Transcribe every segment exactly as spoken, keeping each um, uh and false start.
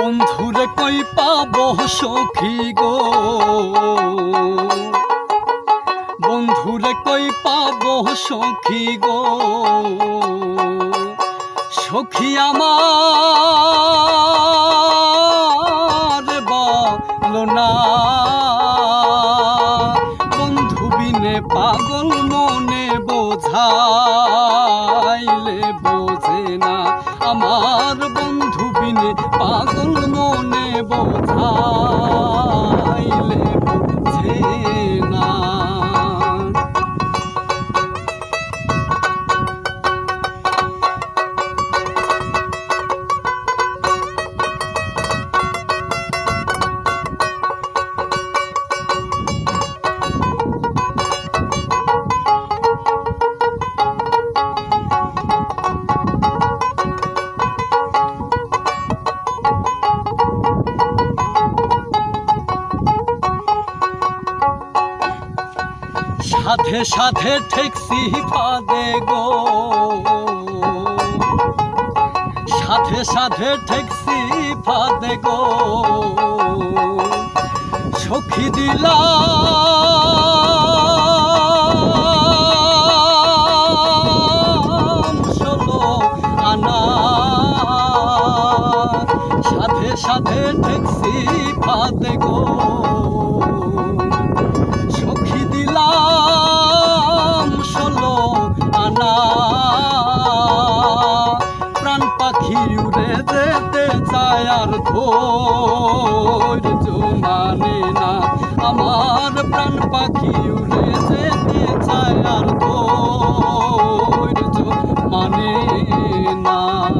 বন্ধুরে কই পাবো সখী গো, বন্ধুরে কই পাবো সখী গো, সখী আমার বলো না। বন্ধু বিনে পাগল মনে বোঝাইলে বোঝে না, আমার বন্ধু বিনে পাগল মনে বোঝাইলে বোঝে না। সাথে সাথে ঠেকছি ফাঁদে গো, সাথে সাথে ঠেকছি ফাঁদে গো, সখী দিলাম ষোলো আনা, সাথে সাথে ঠেকছি ফাঁদে গো, সখী দিলাম ষোলো আনা। প্রাণ পাখি উড়ে যেতে চায় আর ধৈর্য মানে না, আমার প্রাণ পাখি উড়ে যেতে চায় আর ধৈর্য মানে না।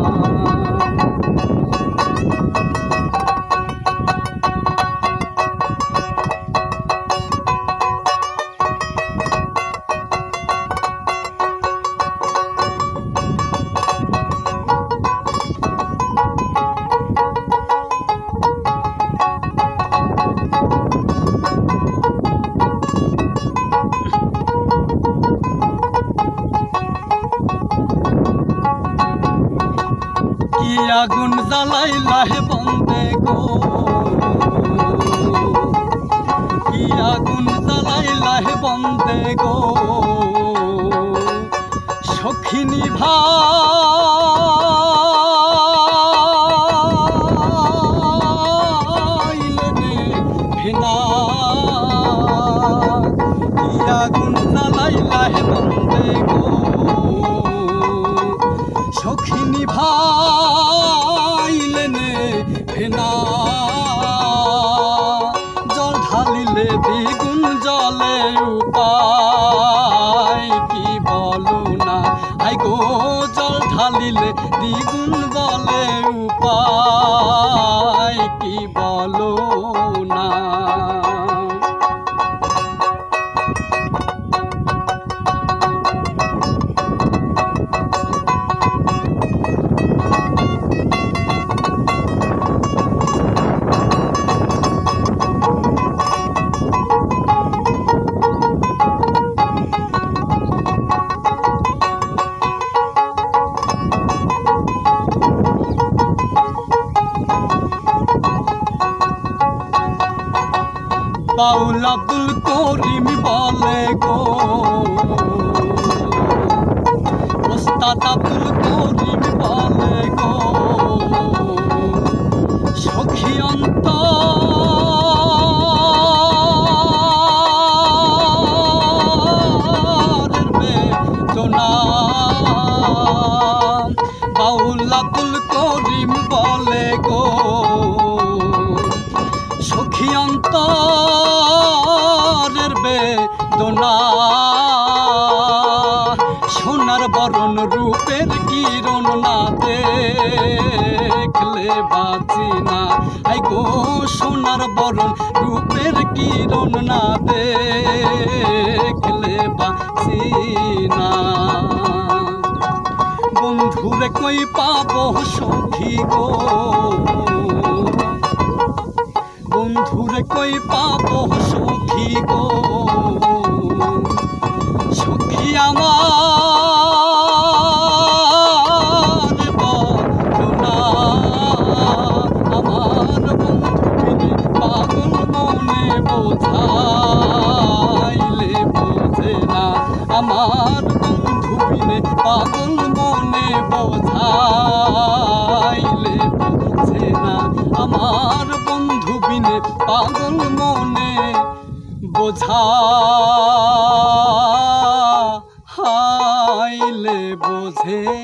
কি আগুন জ্বালাইলা হে বন্দে গো, কি আগুন জ্বালাইলা হে বন্দে গো, সখী নিভাইলে ভিনা। কি আগুন জ্বালাইলা হে বন্দে গো, সখী নিভাইলে ভিনা। জল ঢালিলে দ্বিগুণ জলে উপায় কি বলো না, আই গো জল ঢালিলে দ্বিগুণ বলে উপায় কি বলো না। বাউল আব্দুল করিম বলে গো, ওস্তাদ আব্দুল করিম বলে গো, সখী অন্তরের বেদনা। বাউল আব্দুল করিম বলে গো, সখী অন্তরের বেদনা। সোনার বরণ রূপের কিরণ না দেখলে বাঁচি না, আই গো সোনার বরণ রূপের কিরণ না দেখলে বাঁচি না। বন্ধুরে কই পাবো সখী গো, বন্ধুরে কই পাবো সখী গো, সখী আমার বলো না, আমার বোঝাইলে বোঝে না আমার বন্ধু বিনে পাগল মনে বোঝাইলে বোঝে না আমার বন্ধু বিনে পাগল মনে বোঝাইলে বোঝে